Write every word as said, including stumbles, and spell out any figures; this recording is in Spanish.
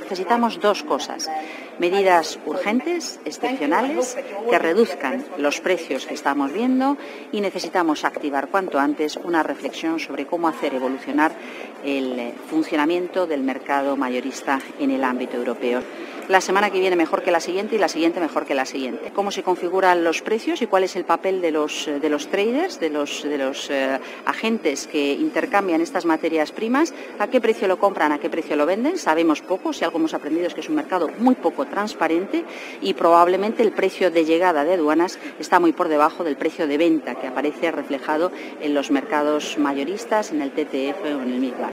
Necesitamos dos cosas: medidas urgentes, excepcionales, que reduzcan los precios que estamos viendo, y necesitamos activar cuanto antes una reflexión sobre cómo hacer evolucionar el funcionamiento del mercado mayorista en el ámbito europeo. La semana que viene mejor que la siguiente y la siguiente mejor que la siguiente. ¿Cómo se configuran los precios y cuál es el papel de los, de los traders, de los, de los eh, agentes que intercambian estas materias primas? ¿A qué precio lo compran, a qué precio lo venden? Sabemos poco. Si algo hemos aprendido es que es un mercado muy poco transparente y probablemente el precio de llegada de aduanas está muy por debajo del precio de venta que aparece reflejado en los mercados mayoristas, en el T T F o en el MIRLAN.